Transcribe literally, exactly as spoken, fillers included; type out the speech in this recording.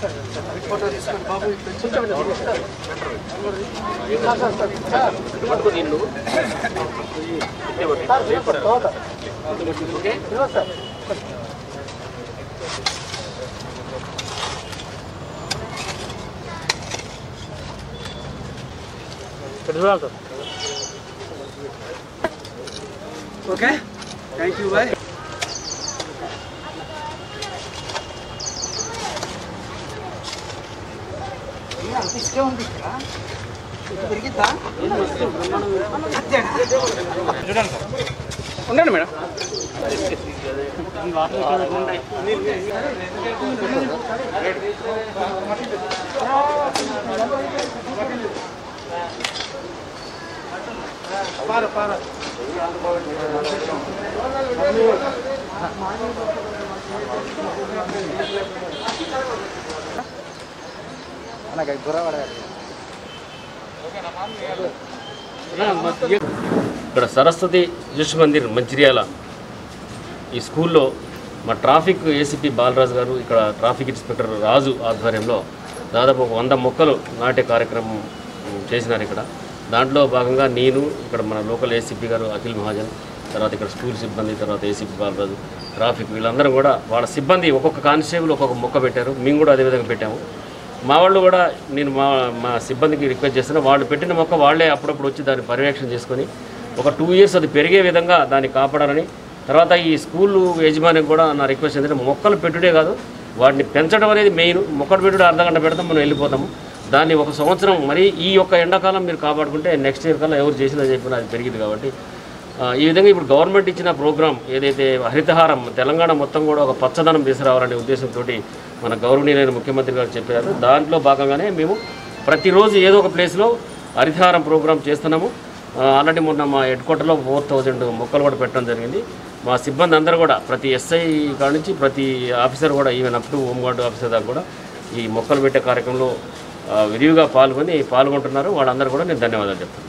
Okay, thank you, bye. इसके उन दिखा itu berita ఉండండి మేడం పార పార ఇక్కడ సరస్వతి శిశు మందిర్ మంచిర్యాల ఈ స్కూల్లో మా ట్రాఫిక్ ఏసీపీ బాలరాజు గారు ఇక్కడ ట్రాఫిక్ ఇన్స్పెక్టర్ రాజు ఆధ్వర్యంలో దాదాపు ఒక వంద మొక్కలు నాటే కార్యక్రమం చేసినారు. ఇక్కడ దాంట్లో భాగంగా నేను ఇక్కడ మన లోకల్ ఏసీపీ గారు అఖిల్ మహాజన్, తర్వాత ఇక్కడ స్కూల్ సిబ్బంది, తర్వాత ఏసీపీ బాలరాజు, ట్రాఫిక్ వీళ్ళందరూ కూడా వాళ్ళ సిబ్బంది ఒక్కొక్క కానిస్టేబుల్ ఒక్కొక్క మొక్క పెట్టారు. మేము కూడా అదేవిధంగా పెట్టాము. మా వాళ్ళు కూడా నేను మా మా సిబ్బందికి రిక్వెస్ట్ చేస్తున్నా, వాళ్ళు పెట్టిన మొక్క వాళ్ళే అప్పుడప్పుడు వచ్చి దాన్ని పర్యవేక్షణ చేసుకొని ఒక టూ ఇయర్స్ అది పెరిగే విధంగా దాన్ని కాపాడాలని. తర్వాత ఈ స్కూల్ యజమానికి కూడా నా రిక్వెస్ట్ ఏంటంటే మొక్కలు పెట్టుడే కాదు, వాటిని పెంచడం అనేది మెయిన్. మొక్కలు పెట్టుడే అర్ధ గంట పెడతాం, మనం వెళ్ళిపోతాము. దాన్ని ఒక సంవత్సరం మరి ఈ యొక్క ఎండాకాలం మీరు కాపాడుకుంటే నెక్స్ట్ ఇయర్ కల్లా ఎవరు చేసిందని చెప్పినా అది పెరిగింది. కాబట్టి ఈ విధంగా ఇప్పుడు గవర్నమెంట్ ఇచ్చిన ప్రోగ్రాం ఏదైతే హరితహారం తెలంగాణ మొత్తం కూడా ఒక పచ్చదనం తీసుకురావాలనే ఉద్దేశంతో మన గౌరవనీయులైన ముఖ్యమంత్రి గారు చెప్పారు. దాంట్లో భాగంగానే మేము ప్రతిరోజు ఏదో ఒక ప్లేస్లో హరితహారం ప్రోగ్రాం చేస్తున్నాము. ఆల్రెడీ మొన్న మా హెడ్ క్వార్టర్లో ఫోర్ థౌజండ్ మొక్కలు కూడా పెట్టడం జరిగింది. మా సిబ్బంది అందరూ కూడా ప్రతి ఎస్ఐ కాడ నుంచి ప్రతి ఆఫీసర్ కూడా even up to home guard officer దాకా కూడా ఈ మొక్కలు పెట్టే కార్యక్రమంలో విరివిగా పాల్గొని పాల్గొంటున్నారు. వాళ్ళందరూ కూడా నేను ధన్యవాదాలు చెప్తాను.